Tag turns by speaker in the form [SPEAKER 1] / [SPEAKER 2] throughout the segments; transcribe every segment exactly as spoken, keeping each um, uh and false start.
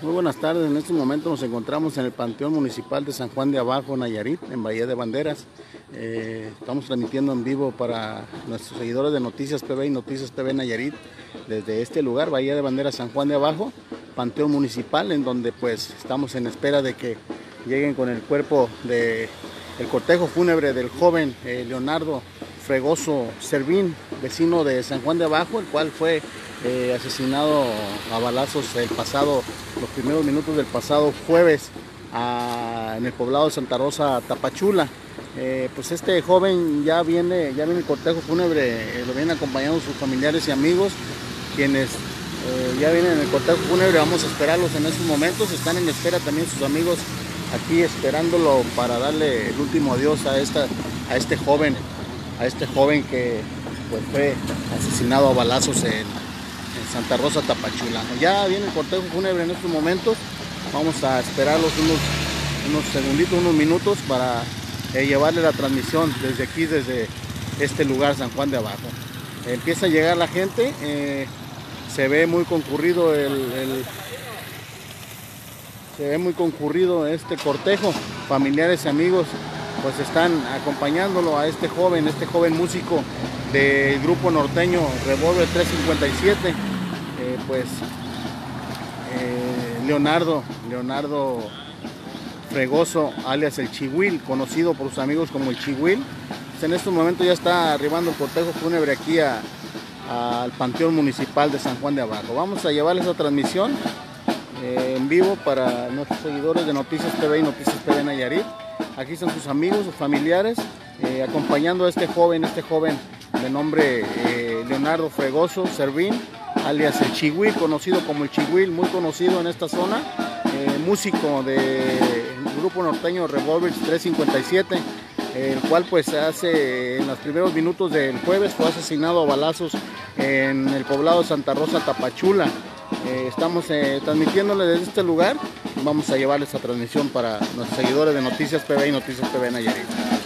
[SPEAKER 1] Muy buenas tardes, en este momento nos encontramos en el Panteón Municipal de San Juan de Abajo, Nayarit, en Bahía de Banderas. Eh, estamos transmitiendo en vivo para nuestros seguidores de Noticias P B y Noticias T V Nayarit, desde este lugar, Bahía de Banderas, San Juan de Abajo, Panteón Municipal, en donde pues estamos en espera de que lleguen con el cuerpo de el cortejo fúnebre del joven eh, Leonardo Fregoso Servín, vecino de San Juan de Abajo, el cual fue eh, asesinado a balazos el pasado, los primeros minutos del pasado jueves a, en el poblado de Santa Rosa, Tapachula. Eh, pues este joven ya viene, ya viene el cortejo fúnebre, eh, lo vienen acompañando sus familiares y amigos, quienes eh, ya vienen en el cortejo fúnebre. Vamos a esperarlos en estos momentos. Están en espera también sus amigos aquí esperándolo para darle el último adiós a esta, a este joven, a este joven que pues fue asesinado a balazos en, en Santa Rosa, Tapachula. Ya viene el cortejo fúnebre en estos momentos. Vamos a esperarlos unos, unos segunditos, unos minutos para eh, llevarle la transmisión desde aquí, desde este lugar, San Juan de Abajo. Eh, empieza a llegar la gente, eh, se ve muy concurrido el, el se ve muy concurrido este cortejo. Familiares y amigos pues están acompañándolo a este joven, este joven músico del grupo norteño Revólver tres cincuenta y siete, eh, pues eh, Leonardo, Leonardo Fregoso, alias el Chihuil, conocido por sus amigos como el Chihuil. Pues en estos momentos ya está arribando el cortejo fúnebre aquí a, a, al Panteón Municipal de San Juan de Abajo. Vamos a llevarles la transmisión eh, en vivo para nuestros seguidores de Noticias T V y Noticias T V Nayarit. Aquí están sus amigos, sus familiares, eh, acompañando a este joven, este joven de nombre eh, Leonardo Fregoso Servín, alias el Chihuil, conocido como el Chihuil, muy conocido en esta zona, eh, músico del grupo norteño Revólver tres cincuenta y siete, eh, el cual pues hace en los primeros minutos del jueves fue asesinado a balazos en el poblado de Santa Rosa, Tapachula. Eh, estamos eh, transmitiéndole desde este lugar. Vamos a llevarles esta transmisión para nuestros seguidores de Noticias P B y Noticias T V Nayarit.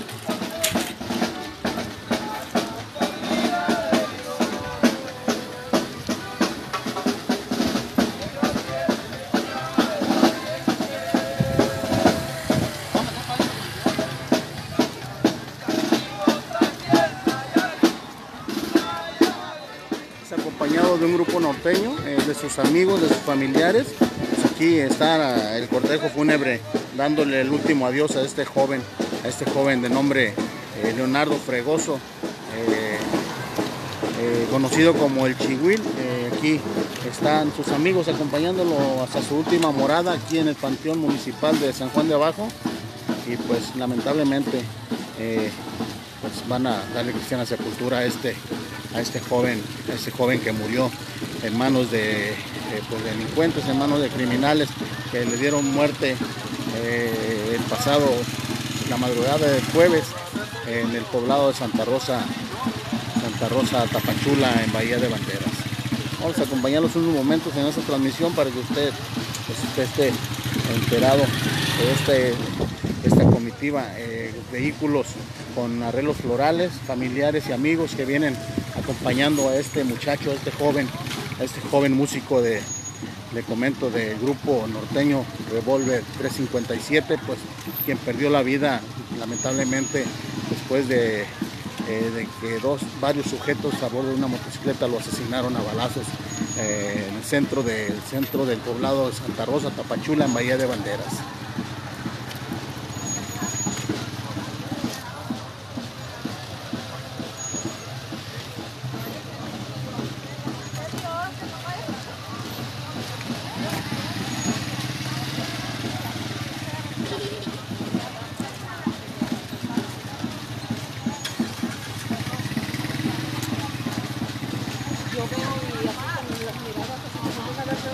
[SPEAKER 1] Acompañado de un grupo norteño, eh, de sus amigos, de sus familiares. Pues aquí está el cortejo fúnebre dándole el último adiós a este joven, a este joven de nombre eh, Leonardo Fregoso, eh, eh, conocido como el Chihuil. Eh, aquí están sus amigos acompañándolo hasta su última morada aquí en el Panteón Municipal de San Juan de Abajo, y pues lamentablemente eh, pues van a darle cristiana sepultura a este a este joven, a este joven que murió en manos de eh, pues, delincuentes, en manos de criminales que le dieron muerte eh, el pasado, la madrugada del jueves, en el poblado de Santa Rosa, Santa Rosa, Tapachula, en Bahía de Banderas. Vamos a acompañarlos unos momentos en esta transmisión para que usted, pues, usted esté enterado de este, esta comitiva, eh, vehículos con arreglos florales, familiares y amigos que vienen acompañando a este muchacho, a este joven, a este joven músico de, le comento, del grupo norteño Revólver tres cincuenta y siete, pues quien perdió la vida lamentablemente después de, eh, de que dos, varios sujetos a bordo de una motocicleta lo asesinaron a balazos eh, en el centro, de, el centro del poblado de Santa Rosa, Tapachula, en Bahía de Banderas.
[SPEAKER 2] Yo veo y aquí con las miradas así como una vez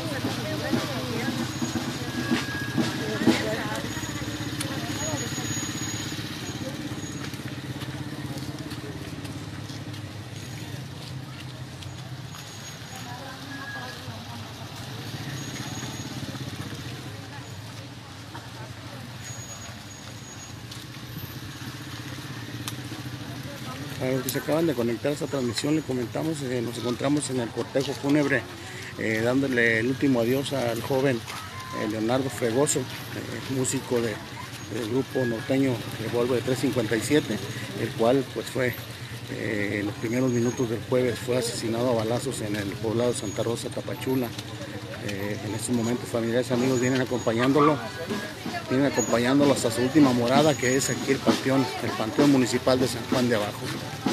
[SPEAKER 1] A los que se acaban de conectar a esta transmisión, le comentamos que nos encontramos en el cortejo fúnebre eh, dándole el último adiós al joven eh, Leonardo Fregoso, eh, músico de, del grupo norteño Revólver trescientos cincuenta y siete, el cual pues fue eh, en los primeros minutos del jueves fue asesinado a balazos en el poblado de Santa Rosa, Tapachula. Eh, en estos momentos familiares y amigos vienen acompañándolo, vienen acompañándolo hasta su última morada, que es aquí el panteón, el panteón municipal de San Juan de Abajo.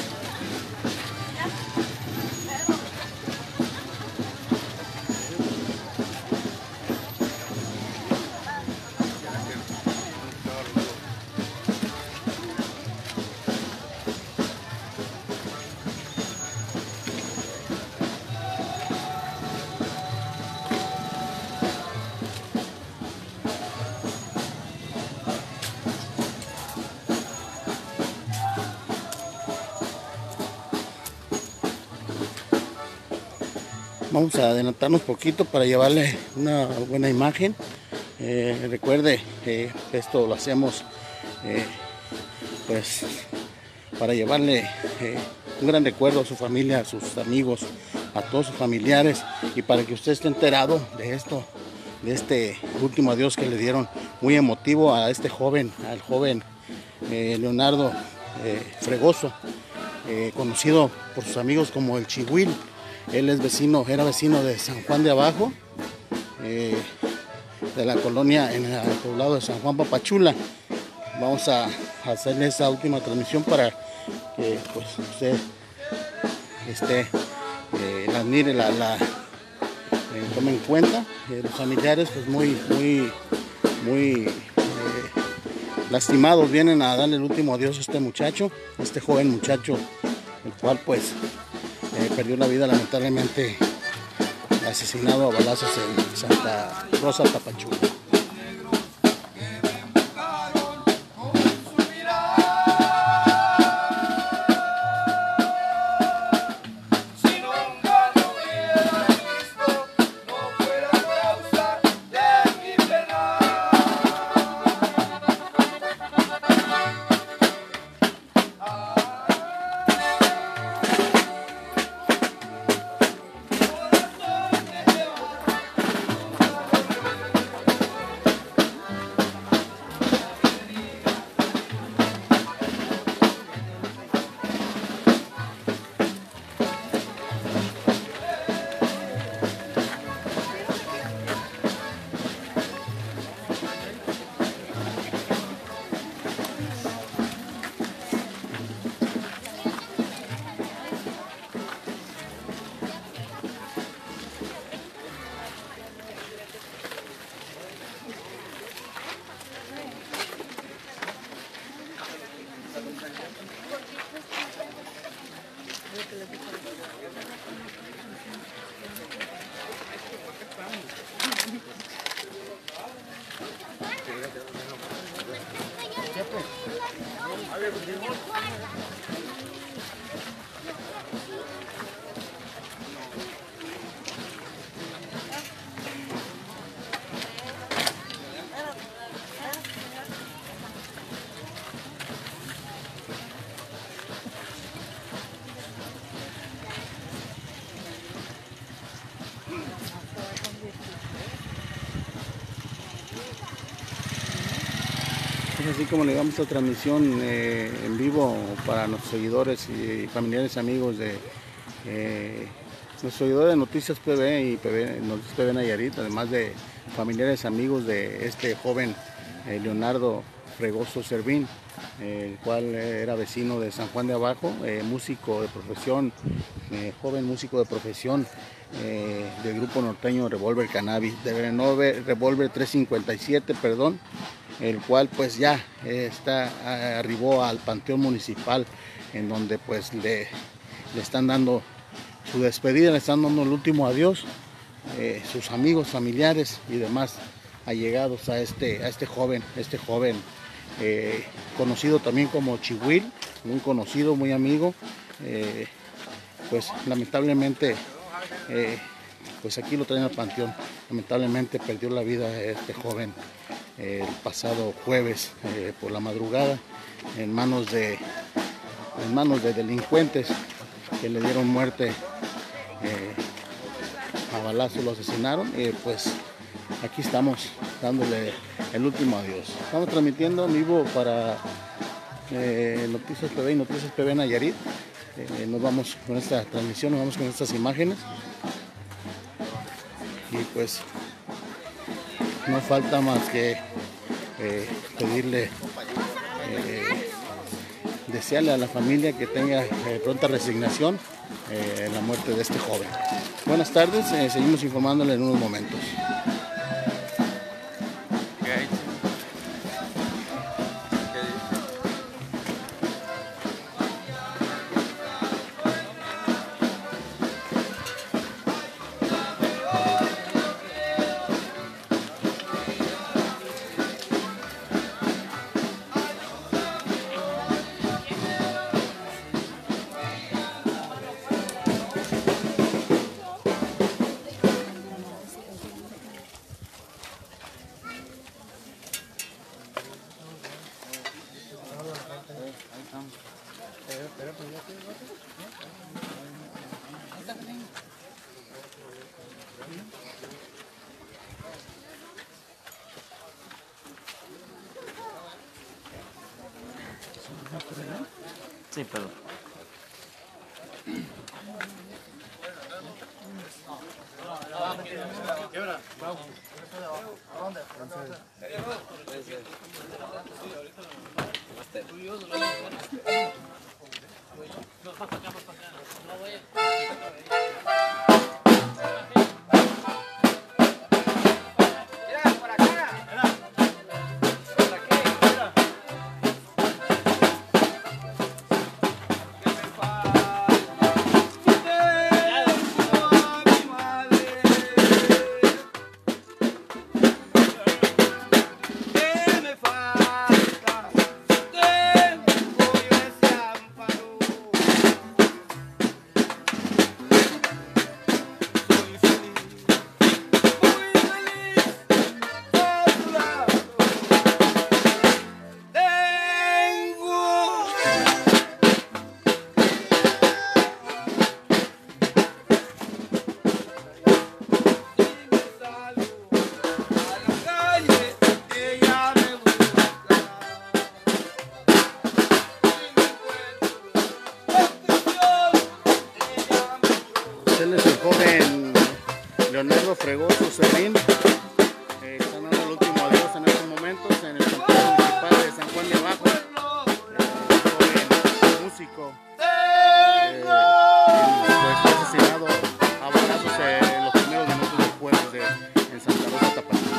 [SPEAKER 1] Vamos a adelantarnos poquito para llevarle una buena imagen. Eh, recuerde que esto lo hacemos eh, pues para llevarle eh, un gran recuerdo a su familia, a sus amigos, a todos sus familiares, y para que usted esté enterado de esto, de este último adiós que le dieron, muy emotivo a este joven, al joven eh, Leonardo eh, Fregoso, eh, conocido por sus amigos como el Chihuil. Él es vecino, era vecino de San Juan de Abajo, eh, de la colonia en el poblado de San Juan Papachula. Vamos a hacerle esa última transmisión para que pues, usted este, eh, la admire, la, la eh, tome en cuenta. Eh, los familiares pues muy, muy, muy eh, lastimados vienen a darle el último adiós a este muchacho, a este joven muchacho, el cual pues Eh, perdió la vida lamentablemente asesinado a balazos en Santa Rosa, Tapachula. Así como le damos esta transmisión eh, en vivo para nuestros seguidores y familiares amigos de eh, nuestros seguidores de Noticias P B y P B, Noticias P B Nayarit, además de familiares amigos de este joven eh, Leonardo Fregoso Servín, eh, el cual eh, era vecino de San Juan de Abajo, eh, músico de profesión, eh, joven músico de profesión eh, del grupo norteño Revólver Cannabis, de Revólver trescientos cincuenta y siete, perdón, el cual pues ya eh, está arribó al panteón municipal, en donde pues le, le están dando su despedida, le están dando el último adiós, eh, sus amigos, familiares y demás allegados a este, a este joven, este joven eh, conocido también como Chihuil, muy conocido, muy amigo, eh, pues lamentablemente eh, pues aquí lo traen al panteón. Lamentablemente perdió la vida este joven eh, el pasado jueves eh, por la madrugada en manos de en manos de delincuentes que le dieron muerte, eh, a balazos lo asesinaron. Eh, pues aquí estamos dándole el último adiós. Estamos transmitiendo en vivo para eh, Noticias P B y Noticias P B Nayarit. Eh, nos vamos con esta transmisión, nos vamos con estas imágenes. Y pues no falta más que eh, pedirle, eh, desearle a la familia que tenga eh, pronta resignación eh, en la muerte de este joven. Buenas tardes, eh, seguimos informándole en unos momentos.
[SPEAKER 3] Sí, pero...
[SPEAKER 1] Él es el joven Leonardo Fregoso Servín. Eh, están dando el último adiós en estos momentos en el Santuario Municipal de San Juan de Abajo. Eh, joven músico eh, pues, fue asesinado a balazos en los primeros minutos del juego de, en Santa Rosa, Tapatía.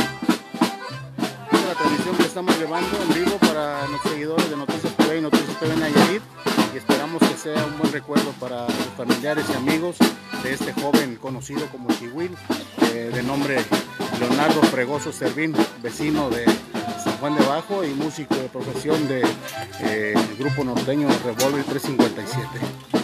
[SPEAKER 1] Esta es la transmisión que estamos llevando en vivo para los seguidores de Noticias P B y Noticias P B Nayarit. Y esperamos que sea un buen recuerdo para los familiares y amigos de este joven conocido como Chihuil, eh, de nombre Leonardo Fregoso Servín, vecino de San Juan de Abajo y músico de profesión del de, eh, grupo norteño Revolver trescientos cincuenta y siete.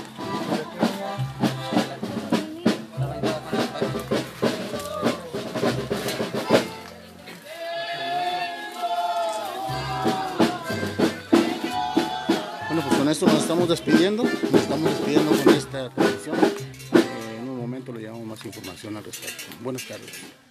[SPEAKER 1] Bueno, pues con esto nos estamos despidiendo, nos estamos despidiendo con esta transmisión. Eh, en un momento le llevamos más información al respecto. Buenas tardes.